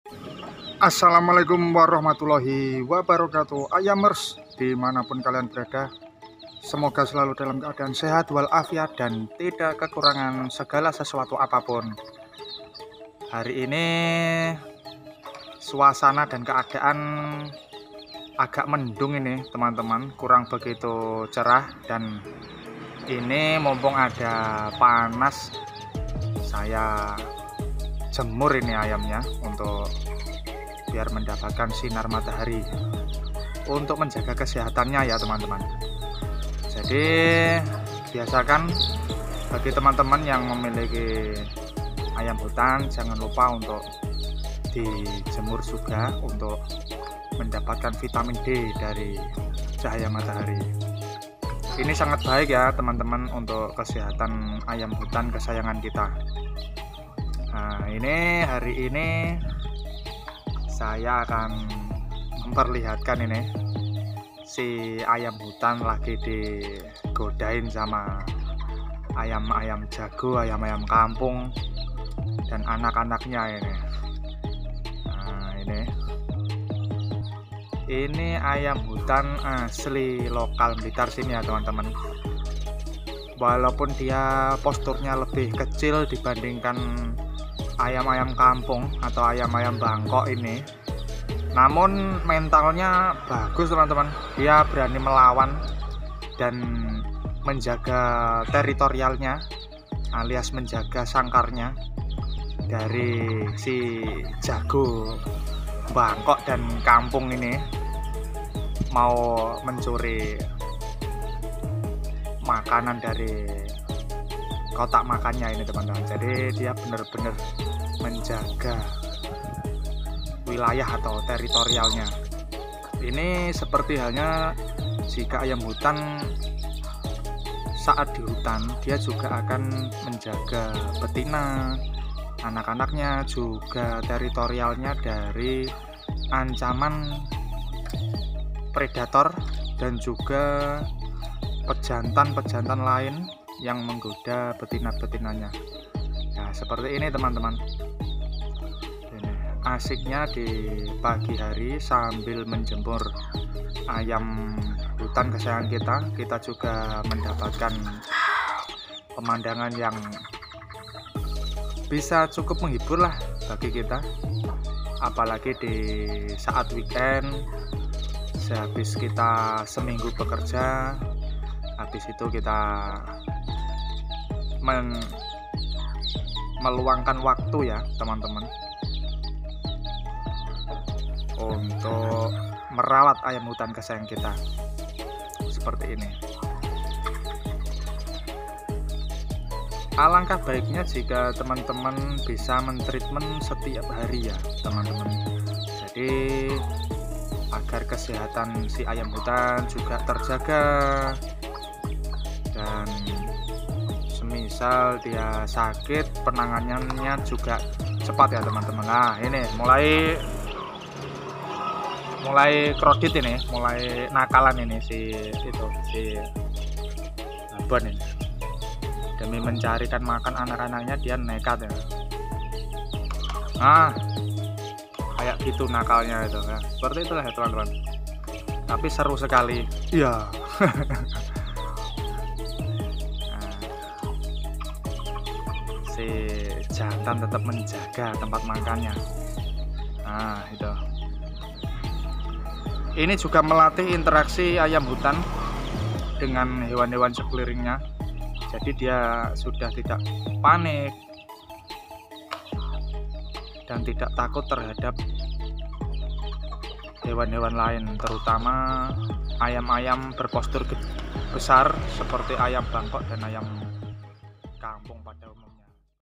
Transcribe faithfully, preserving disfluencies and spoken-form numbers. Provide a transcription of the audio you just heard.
Assalamualaikum warahmatullahi wabarakatuh. Ayamers dimanapun kalian berada, semoga selalu dalam keadaan sehat walafiat dan tidak kekurangan segala sesuatu apapun. Hari ini suasana dan keadaan agak mendung ini teman-teman, kurang begitu cerah. Dan ini mumpung ada panas, saya jemur ini ayamnya untuk biar mendapatkan sinar matahari untuk menjaga kesehatannya ya teman-teman. Jadi biasakan bagi teman-teman yang memiliki ayam hutan, jangan lupa untuk dijemur juga untuk mendapatkan vitamin D dari cahaya matahari. Ini sangat baik ya teman-teman untuk kesehatan ayam hutan kesayangan kita. Nah, ini hari ini saya akan memperlihatkan ini si ayam hutan lagi digodain sama ayam-ayam jago, ayam-ayam kampung dan anak-anaknya ini. Nah, ini ini ayam hutan asli lokal Blitar sini ya teman-teman. Walaupun dia posturnya lebih kecil dibandingkan ayam-ayam kampung atau ayam-ayam Bangkok ini, namun mentalnya bagus teman-teman. Dia berani melawan dan menjaga teritorialnya alias menjaga sangkarnya dari si jago Bangkok dan kampung ini mau mencuri makanan dari kotak makannya ini teman-teman. Jadi dia benar-benar menjaga wilayah atau teritorialnya. Ini seperti halnya jika ayam hutan saat di hutan, dia juga akan menjaga betina, anak-anaknya, juga teritorialnya dari ancaman predator dan juga pejantan-pejantan lain yang menggoda betina-betinanya. Nah, seperti ini teman-teman. Ini asiknya di pagi hari sambil menjemur ayam hutan kesayangan kita, kita juga mendapatkan pemandangan yang bisa cukup menghibur lah bagi kita. Apalagi di saat weekend, sehabis kita seminggu bekerja, habis itu kita Men, meluangkan waktu ya teman-teman untuk merawat ayam hutan kesayangan kita seperti ini. Alangkah baiknya jika teman-teman bisa mentreatment setiap hari ya teman-teman. Jadi agar kesehatan si ayam hutan juga terjaga, dan misal dia sakit penanganannya juga cepat ya teman-teman. Nah, ini mulai mulai kredit ini, mulai nakalan ini si itu si babon ini. Demi mencarikan makan anak-anaknya dia nekat ya. Nah, kayak gitu nakalnya itu ya. Seperti itulah ya teman-teman. Tapi seru sekali. Iya. Si jantan tetap menjaga tempat makannya. Nah, itu. Ini juga melatih interaksi ayam hutan dengan hewan-hewan sekelilingnya. Jadi dia sudah tidak panik dan tidak takut terhadap hewan-hewan lain, terutama ayam-ayam berpostur besar seperti ayam Bangkok dan ayam kampung pada umumnya.